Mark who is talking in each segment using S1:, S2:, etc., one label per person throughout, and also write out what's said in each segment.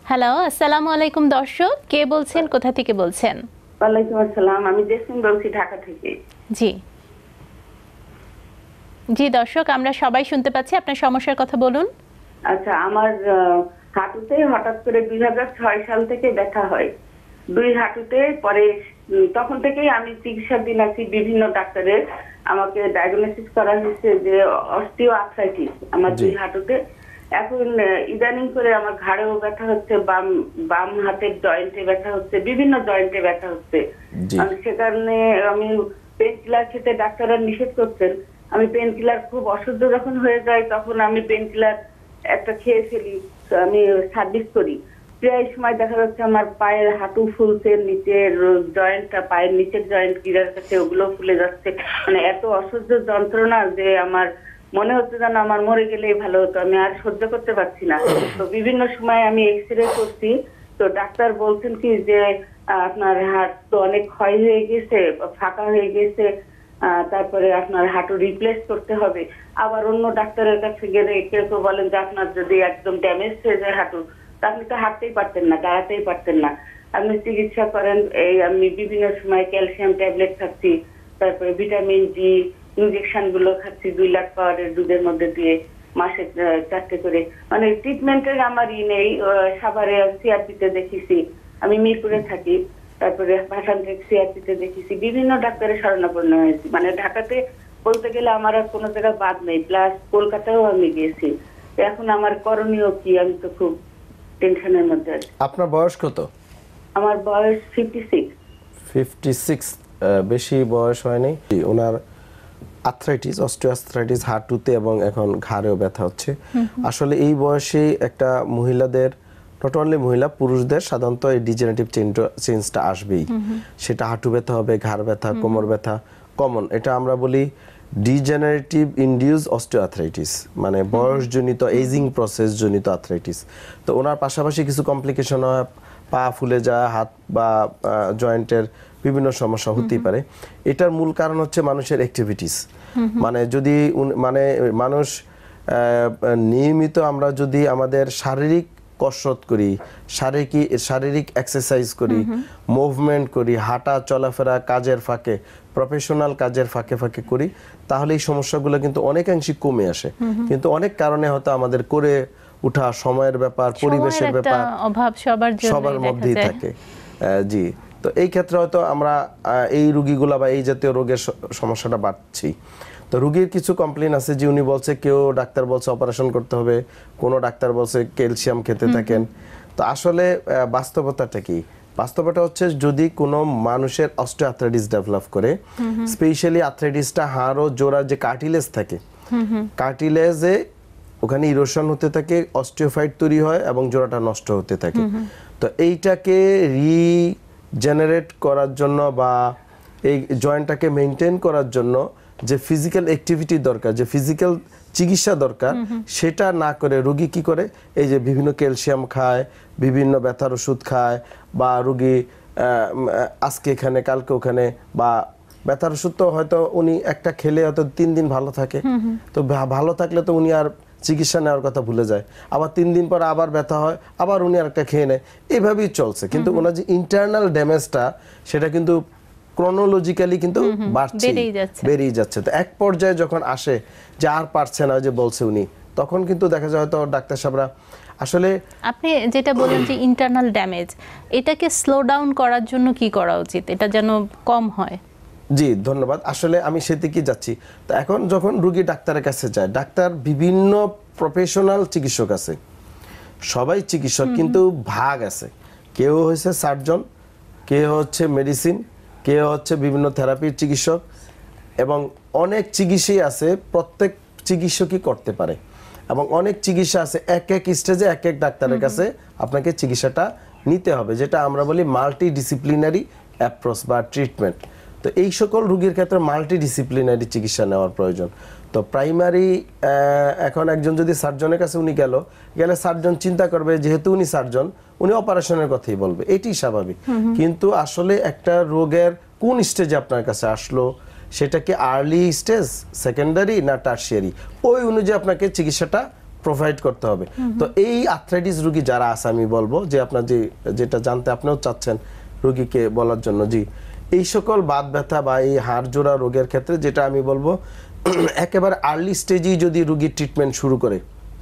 S1: Hello, আসসালামু আলাইকুম দর্শক, কে বলছেন, কোথা থেকে বলছেন?
S2: ওয়ালাইকুম আসসালাম, আমি জেসমিন বলছি ঢাকা থেকে।
S1: জি জি দর্শক, আমরা সবাই শুনতে পাচ্ছি, আপনার সমস্যার কথা বলুন।
S2: আচ্ছা, আমার হাঁটুতে হঠাৎ করে 2006 সাল থেকে ব্যথা হয়, দুই হাঁটুতে। পরে তখন থেকেই আমি চিকিৎসাধীন আছি বিভিন্ন ডাক্তারের। আমাকে ডায়াগনোসিস করা হয়েছে যে অস্টিওআর্থ্রাইটিস আমার দুই হাঁটুতে। এখন ইদানিং করে আমার ঘাড়েও ব্যথা হচ্ছে, বাম হাতের জয়েন্টে ব্যথা হচ্ছে, বিভিন্ন জয়েন্টে ব্যথা হচ্ছে। সে কারণে আমি পেন কিলার খেতে ডাক্তাররা নিষেধ করছেন। আমি পেন কিলার খুব অসহ্য যখন হয়ে যায় তখন আমি পেন কিলার একটা খেয়ে ফেলি, আমি সার্ভিস করি। প্রায় সময় দেখা যাচ্ছে আমার পায়ের হাঁটু ফুলছে, নিচের জয়েন্টটা, পায়ের নিচের জয়েন্ট গিরার কাছে ওগুলো ফুলে যাচ্ছে। মানে এত অসহ্য যন্ত্রণা যে আমার মনে হচ্ছে যেন আমার মরে গেলেই ভালো হতো, আমি আর সহ্য করতে পারছি না। তো বিভিন্ন সময় আমি এক্সরে করছি, তো ডাক্তার বলছেন কি যে আপনার হাত তো অনেক ক্ষয় হয়ে গেছে, ফাঁকা হয়ে গেছে, তারপরে আপনার হাঁটু রিপ্লেস করতে হবে। আবার অন্য ডাক্তারের কাছে গেলে কেউ কেউ বলেন যে আপনার যদি একদম ড্যামেজ হয়ে যায় হাঁটু, তা আপনি তো হাঁটতেই পারতেন না, দাঁড়াতেই পারতেন না, আপনি চিকিৎসা করেন। এই আমি বিভিন্ন সময় ক্যালসিয়াম ট্যাবলেট খাচ্ছি, তারপরে ভিটামিন ডি ইনজেকশন গুলো খাচ্ছি 2 লাখ পাওয়ারের দুধের মধ্যে দিয়ে, মাসে 4টে করে। মানে ট্রিটমেন্টের আমার নেই। সাভারে সিআরপিতে দেখিছি, আমি মিরপুরে থাকি, তারপরে ভাষান্তিক সিআরপিতে দেখেছি, বিভিন্ন ডাক্তারের শরণাপন্ন হয়েছি। মানে ঢাকাতে বলতে গেলে আমার আর কোনো জায়গায় বাদ নেই, প্লাস কলকাতায়ও আমি গিয়েছি। এখন আমার করণীয় কি, আমি তো খুব টেনশনের মধ্যে আছি।
S3: আপনার বয়স কত?
S2: আমার বয়স 56।
S3: 56, বেশি বয়স হয়নি। ওনার আর্থ্রাইটিস, অস্টিওআর্থ্রাইটিস হাঁটুতে এবং এখন ঘাড়েও ব্যথা হচ্ছে। আসলে এই বয়সে একটা মহিলাদের, নট অনলি মহিলা, পুরুষদের সাধারণত এই ডিজেনারেটিভ চেঞ্জটা আসবেই। সেটা হাঁটু ব্যথা হবে, ঘাড় ব্যথা, কোমর ব্যথা কমন। এটা আমরা বলি ডিজেনারেটিভ ইনডিউস অস্টিওআর্থ্রাইটিস, মানে বয়সজনিত এজিং প্রসেস জনিত আর্থ্রাইটিস। তো ওনার পাশাপাশি কিছু কমপ্লিকেশন হয়, পা ফুলে যায়, হাত বা জয়েন্টের বিভিন্ন সমস্যা হতেই পারে। এটার মূল কারণ হচ্ছে মানুষের অ্যাক্টিভিটিস। মানে যদি মানুষ নিয়মিত আমরা যদি আমাদের শারীরিক কসরত করি, শারীরিক এক্সারসাইজ করি, মুভমেন্ট করি, হাঁটা চলাফেরা কাজের ফাঁকে, প্রফেশনাল কাজের ফাঁকে ফাঁকে করি, তাহলে এই সমস্যাগুলো কিন্তু অনেকাংশে কমে আসে। কিন্তু অনেক কারণে হয়তো আমাদের করে ওঠা, সময়ের ব্যাপার, পরিবেশের ব্যাপার,
S1: অভাব
S3: সবার মধ্যেই থাকে। জি, তো এই ক্ষেত্রে হয়তো আমরা এই রোগীগুলা বা এই জাতীয় রোগের সমস্যাটা বাড়ছি। তো রোগীর কিছু কমপ্লেইন আছে যে উনি বলছে, কেউ ডাক্তার বলছে অপারেশন করতে হবে, কোনো ডাক্তার বলছে ক্যালসিয়াম খেতে থাকেন। তো আসলে বাস্তবতাটা কি? বাস্তবতা হচ্ছে যদি কোনো মানুষের অস্টিওআর্থ্রাইটিস ডেভেলপ করে, স্পেশালি আর্থ্রাইটিসটা হাড় ও জোড়ার যে কার্টিলেজ থাকে, কার্টিলেজে ওখানে ইরোশন হতে থাকে, অস্টিওফাইট তৈরি হয় এবং জোড়াটা নষ্ট হতে থাকে। তো এইটাকে রিজেনারেট করার জন্য বা এই জয়েন্টটাকে মেনটেন করার জন্য যে ফিজিক্যাল অ্যাক্টিভিটি দরকার, যে ফিজিক্যাল চিকিৎসা দরকার, সেটা না করে রোগী কি করে, এই যে বিভিন্ন ক্যালসিয়াম খায়, বিভিন্ন ব্যথার ওষুধ খায়, বা রোগী আজকে এখানে কালকে ওখানে, বা ব্যথার ওষুধ তো হয়তো উনি একটা খেলে হয়তো 3 দিন ভালো থাকে। তো ভালো থাকলে তো উনি আর চিকিৎসা নেওয়ার কথা ভুলে যায়, আবার 3 দিন পর আবার ব্যথা হয়, আবার উনি আর একটা খেয়ে নেয়, এইভাবেই চলছে। কিন্তু ওনার যে ইন্টারনাল ড্যামেজটা, সেটা কিন্তু ক্রোনোলজিক্যালি কিন্তু বেড়েই যাচ্ছে। তো এক পর্যায়ে যখন আসে যে আর পারছে না, যে বলছে উনি, তখন কিন্তু দেখা যায় হয়তো ডাক্তার সাহেবরা আসলে,
S1: আপনি যেটা বলেন যে ইন্টারনাল ড্যামেজ, এটাকে স্লো ডাউন করার জন্য কি করা উচিত, এটা যেন কম হয়?
S3: জি, ধন্যবাদ। আসলে আমি সেদিকে যাচ্ছি। তো এখন যখন রোগী ডাক্তারের কাছে যায়, ডাক্তার বিভিন্ন প্রফেশনাল চিকিৎসক আছে, সবাই চিকিৎসক, কিন্তু ভাগ আছে। কেউ হচ্ছে সার্জন, কেউ হচ্ছে মেডিসিন, কেউ হচ্ছে বিভিন্ন থেরাপির চিকিৎসক, এবং অনেক চিকিৎসাই আছে, প্রত্যেক চিকিৎসকই করতে পারে। এবং অনেক চিকিৎসা আছে, এক এক স্টেজে এক এক ডাক্তারের কাছে আপনাকে চিকিৎসাটা নিতে হবে, যেটা আমরা বলি মাল্টি ডিসিপ্লিনারি অ্যাপ্রোচ বা ট্রিটমেন্ট। তো এই সকল রোগীর ক্ষেত্রে মাল্টি ডিসিপ্লিনারি চিকিৎসা নেওয়ার প্রয়োজন। তো প্রাইমারি, এখন একজন যদি সার্জনের কাছে উনি গেলে সার্জন চিন্তা করবে, যেহেতু উনি সার্জন, উনি অপারেশনের কথাই বলবে, এটি স্বাভাবিক। কিন্তু আসলে একটা রোগের কোন স্টেজে আপনার কাছে আসলো, সেটা কি আর্লি স্টেজ, সেকেন্ডারি না টারশিয়ারি, ওই অনুযায়ী আপনাকে চিকিৎসাটা প্রোভাইড করতে হবে। তো এই আর্থ্রাইটিস রোগী যারা আছে আমি বলবো যে আপনার যেটা জানতে আপনিও চাচ্ছেন রোগীকে বলার জন্য, জি এই সকল বাত ব্যথা বা এই হাড় জোড়া রোগের ক্ষেত্রে যেটা আমি বলবো একেবারে আর্লি স্টেজেই যদি রোগী ট্রিটমেন্ট শুরু করে,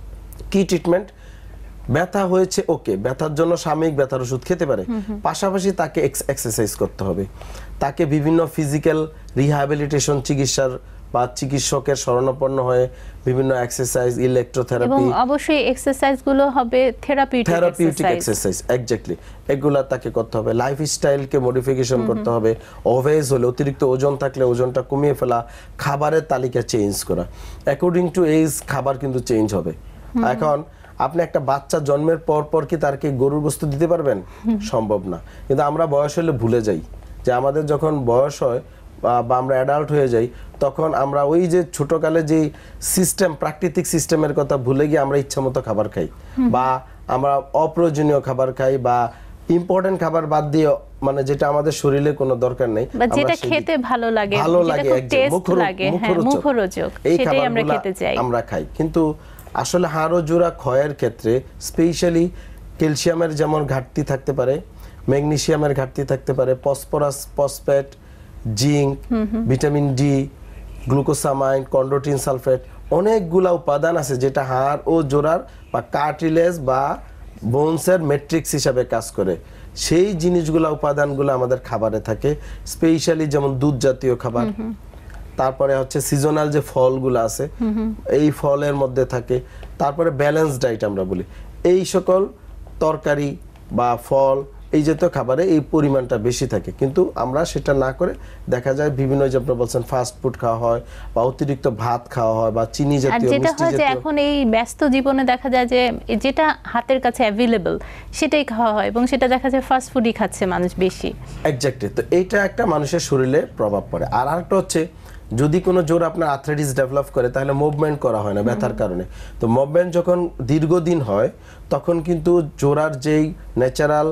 S3: কি ট্রিটমেন্ট, ব্যথা হয়েছে ওকে, ব্যথার জন্য সাময়িক ব্যথার ওষুধ খেতে পারে, পাশাপাশি তাকে এক্সারসাইজ করতে হবে, তাকে বিভিন্ন ফিজিক্যাল রিহ্যাবিলিটেশন চিকিৎসার বা চিকিৎসকের শরণাপন্ন হয়ে বিভিন্ন এক্সারসাইজ, ইলেকট্রোথেরাপি,
S1: এবং অবশ্যই এক্সারসাইজগুলো হবে থেরাপিউটিক
S3: এক্সারসাইজ, এক্স্যাক্টলি এগুলা তাকে করতে হবে। লাইফস্টাইলকে মডিফিকেশন করতে হবে, ওবেজ হলে অতিরিক্ত ওজন থাকলে ওজনটা কমিয়ে ফেলা, খাবারের তালিকা চেঞ্জ করা, অ্যাকর্ডিং টু এজ খাবার কিন্তু চেঞ্জ হবে। এখন আপনি একটা বাচ্চা জন্মের পর কি তার কি গরুর বস্তু দিতে পারবেন? সম্ভব না। কিন্তু আমরা বয়স হলে ভুলে যাই যে আমাদের যখন বয়স হয় বা আমরা অ্যাডাল্ট হয়ে যাই তখন আমরা ওই যে ছোটকালে যে সিস্টেম, প্রাকৃতিক সিস্টেমের কথা ভুলে গিয়ে আমরা ইচ্ছামতো খাবার খাই, বা আমরা অপ্রয়োজনীয় খাবার খাই, বা ইম্পর্টেন্ট খাবার বাদ দিয়ে মানে যেটা আমাদের শরীরে কোনো দরকার নেই,
S1: যেটা খেতে ভালো লাগে, যেটা খুব টেস্ট লাগে, হ্যাঁ মুখরোচক, সেটাই আমরা খেতে চাই, আমরা
S3: খাই। কিন্তু আসলে হাড় ও জোড়া ক্ষয়ের ক্ষেত্রে স্পেশালি ক্যালসিয়ামের যেমন ঘাটতি থাকতে পারে, ম্যাগনেসিয়ামের ঘাটতি থাকতে পারে, phosphorus, phosphate, zinc, vitamin D, glucosamine, chondroitin sulphate, অনেকগুলা উপাদান আছে যেটা হাড় ও জোড়ার বা কার্টিলেজ বা বোনসের ম্যাট্রিক্স হিসাবে কাজ করে। সেই জিনিসগুলা উপাদানগুলো আমাদের খাবারে থাকে, স্পেশালি যেমন দুধ জাতীয় খাবার, তারপরে হচ্ছে সিজনাল যে ফলগুলো আছে এই ফলের মধ্যে থাকে, তারপরে ব্যালেন্স ডায়েট আমরা বলি, এই সকল তরকারি বা ফল এই জাতীয় খাবারে এই পরিমাণটা বেশি থাকে। কিন্তু আমরা সেটা না করে দেখা যায় বিভিন্ন যে আপনি বলছেন ফাস্ট ফুড খাওয়া হয় বা অতিরিক্ত ভাত খাওয়া হয় বা চিনি জাতীয়,
S1: যেটা হয় যে এখন এই ব্যস্ত জীবনে দেখা যায় যে যেটা হাতের কাছে অ্যাভেলেবল সেটাই খাওয়া হয় এবং সেটা দেখা যায় ফাস্ট ফুডই খাচ্ছে মানুষ বেশি।
S3: এক্স্যাক্টলি। তো এইটা একটা মানুষের শরীরে প্রভাব পড়ে। আর আরেকটা হচ্ছে যদি কোনো জোর আপনার আর্থ্রাইটিস ডেভেলপ করে তাহলে মুভমেন্ট করা হয় না ব্যথার কারণে। তো মুভমেন্ট যখন দীর্ঘদিন হয় তখন কিন্তু জোড়ার যেই ন্যাচারাল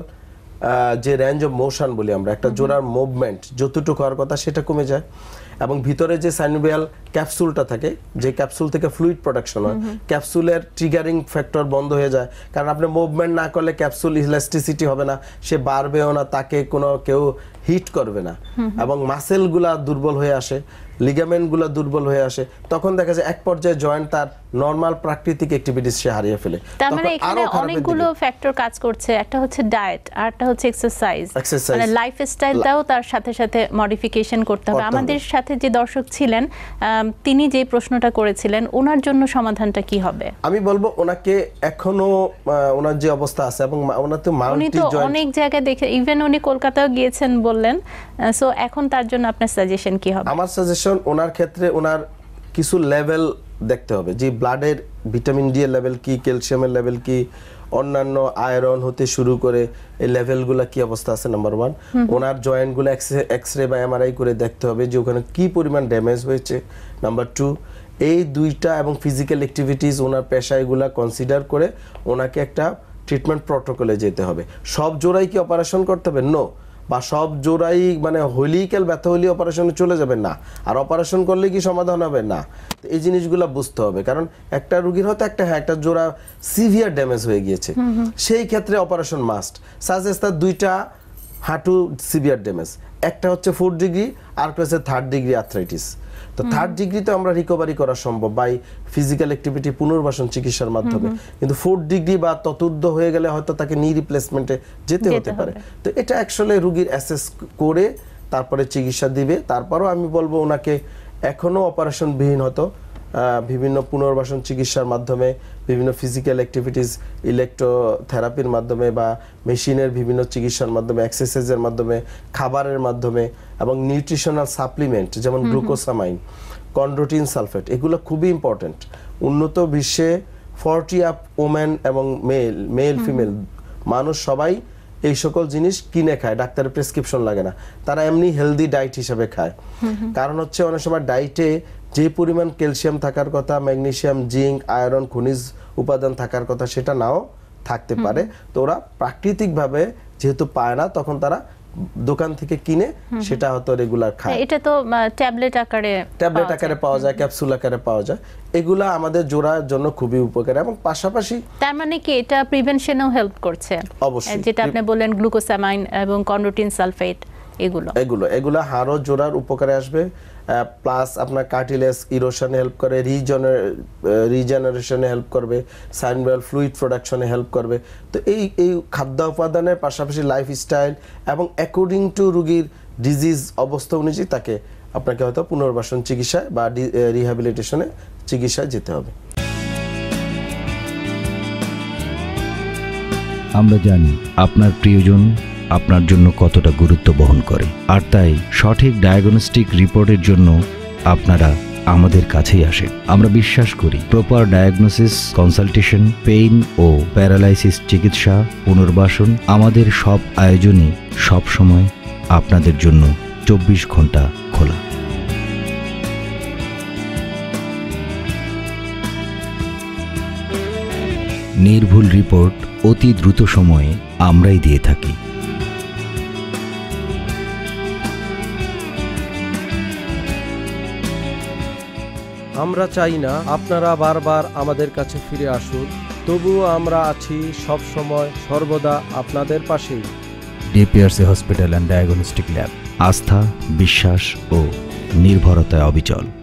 S3: যে রেঞ্জ অফ মোশন বলি আমরা, একটা জোড়ার মুভমেন্ট যতটুকু হওয়ার কথা সেটা কমে যায়, এবং ভিতরে যে সাইনোভিয়াল ক্যাপসুলটা থাকে, যে ক্যাপসুল থেকে ফ্লুইড প্রোডাকশন হয়, ক্যাপসুলের ট্রিগারিং ফ্যাক্টর বন্ধ হয়ে যায়। কারণ আপনি মুভমেন্ট না করলে ক্যাপসুল ইলাস্টিসিটি হবে না, সে বাড়বেও না, তাকে কোনো কেউ হিট করবে না, এবং মাসেলগুলা দুর্বল হয়ে আসে, লিগামেন্টগুলো দুর্বল হয়ে আসে, তখন দেখা যায় এক পর্যায়ে জয়েন্ট তার নরমাল প্রাকৃতিক অ্যাক্টিভিটিস সে হারিয়ে ফেলে।
S1: তার মানে এখানে অনেকগুলো ফ্যাক্টর কাজ করছে, একটা হচ্ছে ডায়েট, আর একটা হচ্ছে এক্সারসাইজ, মানে লাইফস্টাইলটাও তার সাথে সাথে মডিফিকেশন করতে হবে। আমাদের সাথে যে দর্শক ছিলেন তিনি যে প্রশ্নটা করেছিলেন ওনার জন্য সমাধানটা কি হবে?
S3: আমি বলবো ওনাকে এখনো ওনার যে অবস্থা আছে এবং ওনার তো মাল্টি জয়েন্ট
S1: অনেক জায়গায় দেখে, ইভেন উনি কলকাতাও গিয়েছেন বললেন, সো এখন তার জন্য আপনার সাজেশন কি হবে?
S3: আমার সাজেশন ওনার ক্ষেত্রে ওনার কিছু লেভেল দেখতে হবে, যে ব্লাডের ভিটামিন ডি এর লেভেল কি, ক্যালসিয়ামের লেভেল কি, অন্যান্য আয়রন হতে শুরু করে এই লেভেলগুলো কি অবস্থা আছে নাম্বার 1। ওনার জয়েন্টগুলো এক্সরে বা এমআরআই করে দেখতে হবে যে ওখানে কি পরিমাণ ড্যামেজ হয়েছে। নাম্বার 2, এই দুইটা এবং ফিজিক্যাল অ্যাক্টিভিটিস ওনার পেশাগুলো কনসিডার করে ওনাকে একটা ট্রিটমেন্ট প্রটোকলে যেতে হবে। সব জোড়াই কি অপারেশন করতে হবে? নো। বা সব জোড়াই মানে হলিক্যাল ব্যথা হলে অপারেশনে চলে যাবে না, আর অপারেশন করলে কি সমাধান হবে না। এই জিনিসগুলো বুঝতে হবে, কারণ একটা রোগীর হয়তো একটা জোড়া সিভিয়ার ড্যামেজ হয়ে গিয়েছে, সেই ক্ষেত্রে অপারেশন মাস্ট। সাজেস তার দুইটা হাঁটু সিভিয়ার ড্যামেজ, একটা হচ্ছে 4th ডিগ্রি আর একটা হচ্ছে 3rd ডিগ্রি আর্থ্রাইটিস। তো 3rd ডিগ্রিতে আমরা রিকভারি করা সম্ভব বাই ফিজিক্যাল অ্যাক্টিভিটি, পুনর্বাসন চিকিৎসার মাধ্যমে, কিন্তু 4th ডিগ্রি বা ততোর্ধ্ব হয়ে গেলে হয়তো তাকে নি রিপ্লেসমেন্টে যেতে হতে পারে। তো এটা অ্যাকচুয়ালি রোগীর অ্যাসেস করে তারপরে চিকিৎসা দিবে। তারপরও আমি বলবো ওনাকে এখনো অপারেশনবিহীন হতো বিভিন্ন পুনর্বাসন চিকিৎসার মাধ্যমে, বিভিন্ন ফিজিক্যাল অ্যাক্টিভিটিস, ইলেকট্রোথেরাপির মাধ্যমে বা মেশিনের বিভিন্ন চিকিৎসার মাধ্যমে, এক্সারসাইজের মাধ্যমে, খাবারের মাধ্যমে, এবং নিউট্রিশনাল সাপ্লিমেন্ট যেমন গ্লুকোসামাইন, কন্ড্রোটিন সালফেট, এগুলো খুবই ইম্পর্টেন্ট। উন্নত বিশ্বে 40 আপ ওমেন এবং মেল ফিমেল মানুষ সবাই এই সকল জিনিস কিনে খায়, ডাক্তারের প্রেসক্রিপশন লাগে না, তারা এমনি হেলদি ডায়েট হিসেবে খায়। কারণ হচ্ছে অনেক সময় ডায়েটে যে পরিমাণ ক্যালসিয়াম থাকার কথা, ম্যাগনেসিয়াম, জিঙ্ক, আয়রন, খনিজ উপাদান থাকার কথা সেটা নাও থাকতে পারে। তো ওরা প্রাকৃতিকভাবে যেহেতু পায় না, তখন তারা দোকান থেকে কিনে সেটা হয়তো রেগুলার খায়।
S1: এটা তো ট্যাবলেট আকারে
S3: পাওয়া যায়, ক্যাপসুল আকারে পাওয়া যায়। এগুলা আমাদের জোড়ার জন্য খুবই উপকারী এবং পাশাপাশি
S1: তার মানে কি এটা প্রিভেনশনেও হেল্প করছে।
S3: অবশ্যই,
S1: যেটা আপনি বললেন গ্লুকোসামাইন এবং কন্ড্রোটিন সালফেট
S3: এগুলো হাড় জোড়ার উপকারে আসবে, প্লাস আপনার কার্টিলেজ ইরোশনে হেল্প করে, রিজেনারেশনে হেল্প করবে, সাইনওয়েল ফ্লুইড প্রোডাকশনে হেল্প করবে। তো এই খাদ্য উপাদানের পাশাপাশি লাইফস্টাইল এবং অ্যাকর্ডিং টু রোগীর ডিজিজ অবস্থা অনুযায়ী তাকে আপনাকে হয়তো পুনর্বাসন চিকিৎসায় বা রিহ্যাবিলিটেশনে চিকিৎসায় যেতে হবে।
S4: আমরা জানি আপনার প্রিয়জন আপনার জন্য কতটা গুরুত্ব বহন করে, আর তাই সঠিক ডায়াগনস্টিক রিপোর্টের জন্য আপনারা আমাদের কাছেই আসেন। আমরা বিশ্বাস করি প্রপার ডায়াগনোসিস, কনসালটেশন, পেইন ও প্যারালাইসিস চিকিৎসা, পুনর্বাসন, আমাদের সব আয়োজনই সব সময় আপনাদের জন্য 24 ঘন্টা খোলা। নির্ভুল রিপোর্ট অতি দ্রুত সময়ে আমরাই দিয়ে থাকি।
S5: আমরা চাই না আপনারা বারবার আমাদের কাছে ফিরে আসুন, তবুও আমরা আছি সব সময় সর্বদা আপনাদের পাশেই।
S4: DPRC hospital and diagnostic lab, আস্থা, বিশ্বাস ও নির্ভরতায় অবিচল।